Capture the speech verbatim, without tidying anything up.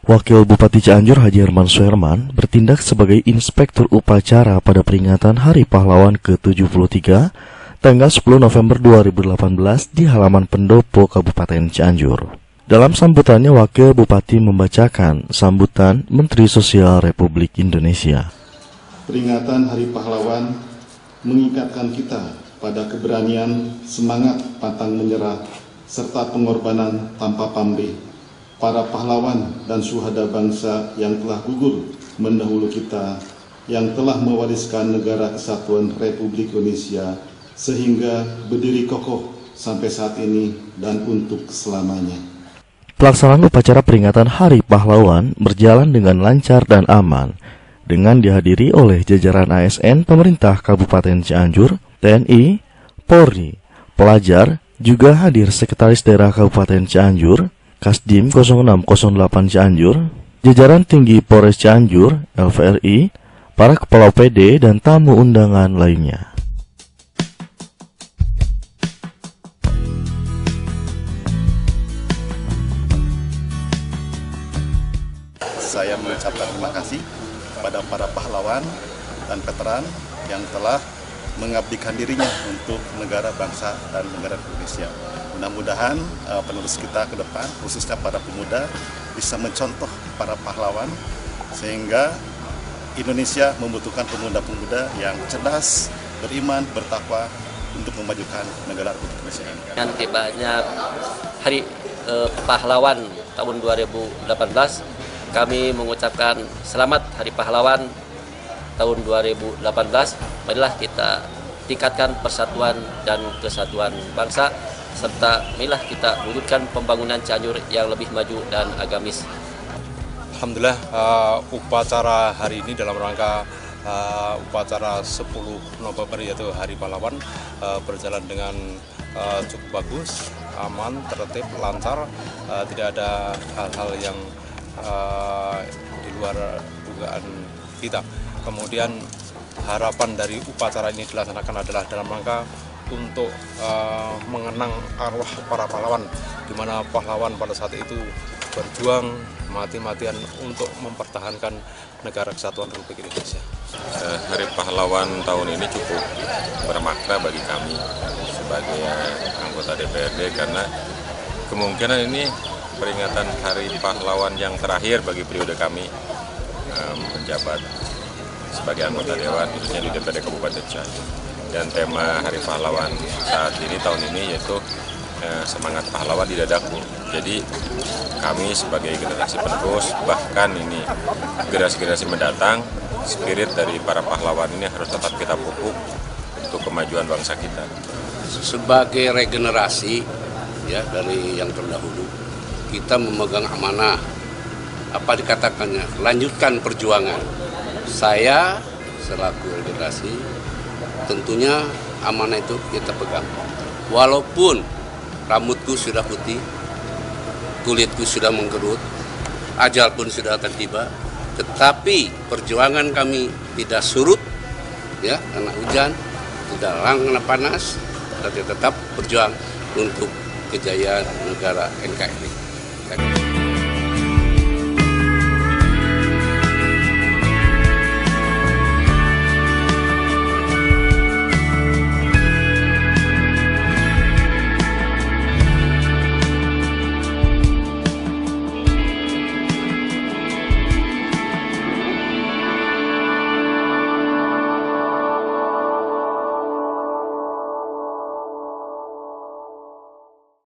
Wakil Bupati Cianjur Haji Herman Suherman bertindak sebagai inspektur upacara pada peringatan Hari Pahlawan ke tujuh puluh tiga tanggal sepuluh November dua ribu delapan belas di halaman pendopo Kabupaten Cianjur. Dalam sambutannya, Wakil Bupati membacakan sambutan Menteri Sosial Republik Indonesia. Peringatan Hari Pahlawan mengingatkan kita pada keberanian, semangat pantang menyerah, serta pengorbanan tanpa pamrih para pahlawan dan syuhada bangsa yang telah gugur mendahulu kita, yang telah mewariskan negara kesatuan Republik Indonesia sehingga berdiri kokoh sampai saat ini dan untuk selamanya. Pelaksanaan upacara peringatan Hari Pahlawan berjalan dengan lancar dan aman, dengan dihadiri oleh jajaran A S N pemerintah Kabupaten Cianjur, T N I, Polri, pelajar, juga hadir Sekretaris Daerah Kabupaten Cianjur, Kasdim nol enam nol delapan Cianjur, jajaran tinggi Polres Cianjur, L V R I, para kepala O P D, dan tamu undangan lainnya. Saya mengucapkan terima kasih kepada para pahlawan dan veteran yang telah mengabdikan dirinya untuk negara, bangsa, dan negara Indonesia. Mudah-mudahan uh, penerus kita ke depan, khususnya para pemuda, bisa mencontoh para pahlawan, sehingga Indonesia membutuhkan pemuda-pemuda yang cerdas, beriman, bertakwa untuk memajukan negara Republik Indonesia ini. Dengan tibanya Hari eh, Pahlawan tahun dua ribu delapan belas, kami mengucapkan selamat Hari Pahlawan tahun dua ribu delapan belas. Marilah kita tingkatkan persatuan dan kesatuan bangsa, serta marilah kita wujudkan pembangunan Cianjur yang lebih maju dan agamis. Alhamdulillah, uh, upacara hari ini dalam rangka uh, upacara sepuluh November yaitu Hari Pahlawan uh, berjalan dengan uh, cukup bagus, aman, tertib, lancar, uh, tidak ada hal-hal yang uh, di luar dugaan kita. Kemudian harapan dari upacara ini dilaksanakan adalah dalam rangka untuk uh, mengenang arwah para pahlawan, di mana pahlawan pada saat itu berjuang mati-matian untuk mempertahankan negara kesatuan Republik Indonesia. Uh, Hari Pahlawan tahun ini cukup bermakna bagi kami sebagai anggota D P R D, karena kemungkinan ini peringatan Hari Pahlawan yang terakhir bagi periode kami uh, menjabat sebagai anggota Dewan, khususnya di D P R D Kabupaten Cianjur. Dan tema Hari Pahlawan saat ini, tahun ini, yaitu eh, semangat pahlawan di dadaku. Jadi kami sebagai generasi penerus, bahkan ini generasi-generasi mendatang, spirit dari para pahlawan ini harus tetap kita pupuk untuk kemajuan bangsa kita. Sebagai regenerasi ya dari yang terdahulu, kita memegang amanah, apa dikatakannya, lanjutkan perjuangan. Saya selaku regenerasi tentunya amanah itu kita pegang. Walaupun rambutku sudah putih, kulitku sudah mengkerut, ajal pun sudah akan tiba, tetapi perjuangan kami tidak surut, ya, karena hujan, tidak karena panas, tapi tetap berjuang untuk kejayaan negara N K R I.